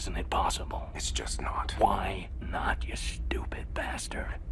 isn't it possible? It's just not. Why not, you stupid bastard?